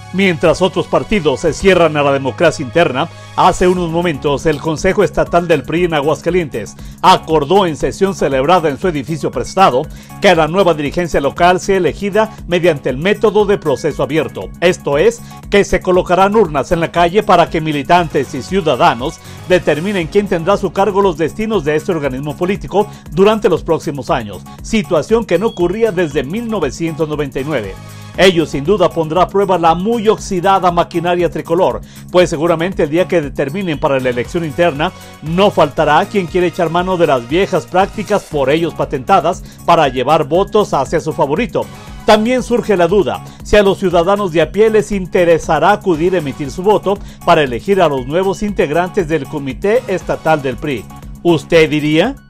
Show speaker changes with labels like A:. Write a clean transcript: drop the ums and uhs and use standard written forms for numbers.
A: Mientras otros partidos se cierran a la democracia interna, hace unos momentos el Consejo Estatal del PRI en Aguascalientes acordó en sesión celebrada en su edificio prestado que la nueva dirigencia local sea elegida mediante el método de proceso abierto. Esto es, que se colocarán urnas en la calle para que militantes y ciudadanos determinen quién tendrá a su cargo los destinos de este organismo político durante los próximos años, situación que no ocurría desde 1999. Ello sin duda pondrá a prueba la muy oxidada maquinaria tricolor, pues seguramente el día que determinen para la elección interna, no faltará quien quiera echar mano de las viejas prácticas por ellos patentadas para llevar votos hacia su favorito. También surge la duda, si a los ciudadanos de a pie les interesará acudir a emitir su voto para elegir a los nuevos integrantes del Comité Estatal del PRI. ¿Usted diría?